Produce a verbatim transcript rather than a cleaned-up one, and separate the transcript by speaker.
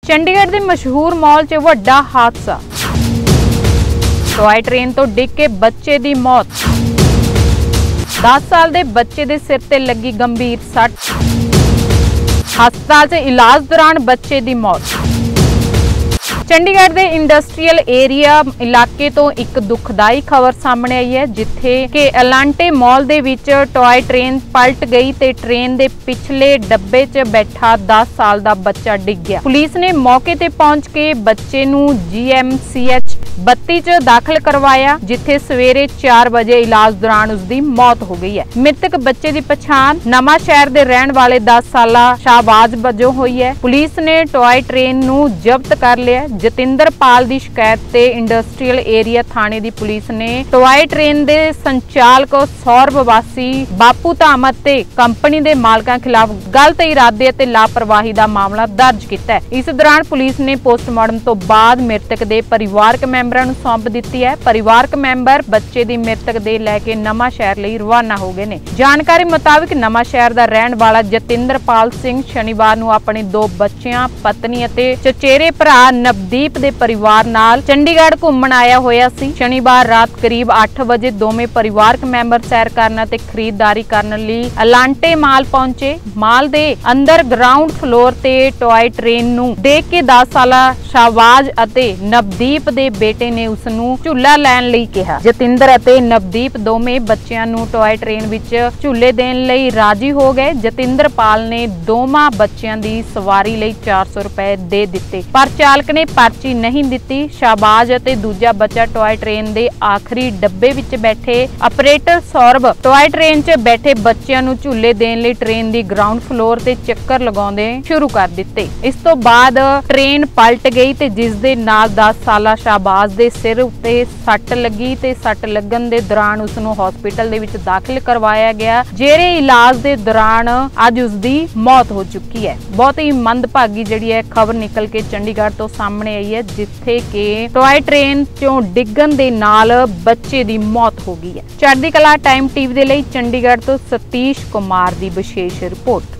Speaker 1: चंडीगढ़ के मशहूर मॉल च वड्डा हादसा। टॉय ट्रेन तो डिग के बच्चे की मौत। दस साल के बच्चे के सिर ते लगी गंभीर सट। हस्पताल च इलाज दौरान बच्चे की मौत। चंडीगढ़ के इंडस्ट्रीयल एरिया इलाके तो एक दुखदाई खबर सामने आई है, जिथे कि एलांटे मॉल दे विच टॉय ट्रेन पलट गई ते ट्रेन दे पिछले डब्बे च बैठा दस साल का बच्चा डिग गया। पुलिस ने मौके ते पहुंच के बच्चे नूं जी एम सी एच बत्ती च दाखिल करवाया, जिथे सवेरे चार बजे इलाज दौरान उसकी मौत हो गई है। मृतक बच्चे की पछाण नवा शहर के रहने वाले दस साल शाहबाज वजों हुई है। पुलिस ने टॉय ट्रेन नूं जब्त कर लिया। जतिंदरपाल की शिकायत ते इंडस्ट्रीयल एरिया थाने की पुलिस ने टॉय ट्रेन के संचालक सौरभ वासी बापू धामत ते कंपनी के मालकां खिलाफ गलत इरादे ते लापरवाही का मामला दर्ज किया है। इस दौरान पुलिस ने पोस्टमार्टम तो बाद मृतक के परिवारक मैंबरां नूं सौंप दित्ती है। परिवारक मैंबर बच्चे की मृतक दे लैके नवा शहर लई रवाना हो गए ने। जानकारी मुताबिक नवा शहर का रहने वाला जतिंदरपाल सिंह शनिवार नूं अपने दो बच्चियां, पत्नी अते चचेरे भरा नवदीप दे परिवार नाल चंडीगढ़ घूमण आया होया सी। शनिवार रात करीब आठ बजे दोवें परिवारक मैंबर सैर करन ते खरीददारी करन लई एलांटे माल पहुंचे। माल दे अंदर ग्राउंड फ्लोर ते टॉय ट्रेन नूं देख के दस साला शाहबाज अते नवदीप दे बेटे ने उस नूं झूला लैण लई कहा। जतिंदर अते नवदीप दोवें बच्चियां नूं टॉय ट्रेन विच झूले देण लई राजी हो गए। जतिंदरपाल ने दोवां बच्चियां दी सवारी लई चार सौ रुपए दे दित्ते, पर चालक ने पर्ची नहीं दित्ती। शाहबाज अते दूजा बच्चा टॉय ट्रेन दे आखिरी डब्बे विच बैठे। ऑपरेटर सौरभ टॉय ट्रेन च बैठे बच्चियां नूं झूले देण लई ट्रेन दी ग्राउंड फ्लोर ते चक्कर लगाउंदे शुरू कर दित्ते। इस तो बाद ट्रेन पलट गई ते जिस दे नाल दस साला शाहबाज दे सिर उत्ते सट लगी ते सट लगन दे दौरान उस नूं हॉस्पिटल दे विच दाखिल करवाया गया, जेरे इलाज दे दौरान अज उसदी मौत हो चुकी है। बहुत ही मंदभागी जिहड़ी है खबर निकल के चंडीगढ़ तो सामने आई है, जिथे कि टॉय ट्रेन चों डिगन दे नाल बच्चे दी मौत हो गई है। चढ़दी कला टाइम टीवी दे लई चंडीगढ़ तो सतीश कुमार दी विशेष रिपोर्ट।